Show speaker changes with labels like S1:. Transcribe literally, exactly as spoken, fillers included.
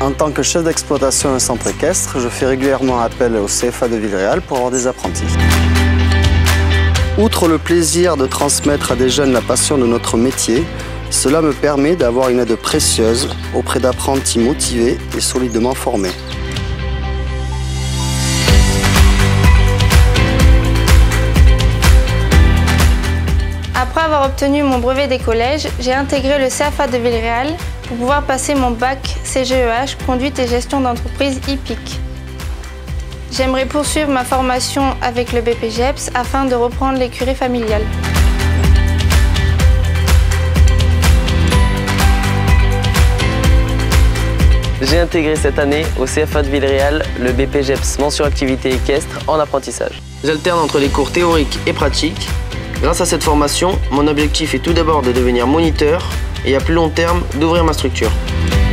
S1: En tant que chef d'exploitation d'un centre équestre, je fais régulièrement appel au C F A de Villeréal pour avoir des apprentis. Outre le plaisir de transmettre à des jeunes la passion de notre métier, cela me permet d'avoir une aide précieuse auprès d'apprentis motivés et solidement formés.
S2: Après avoir obtenu mon brevet des collèges, j'ai intégré le C F A de Villeréal pour pouvoir passer mon bac C G E H, conduite et gestion d'entreprise hippique. J'aimerais poursuivre ma formation avec le B P G E P S afin de reprendre l'écurie familiale.
S3: J'ai intégré cette année au C F A de Villeréal le B P G E P S mention activité équestre en apprentissage. J'alterne entre les cours théoriques et pratiques. Grâce à cette formation, mon objectif est tout d'abord de devenir moniteur et à plus long terme d'ouvrir ma structure.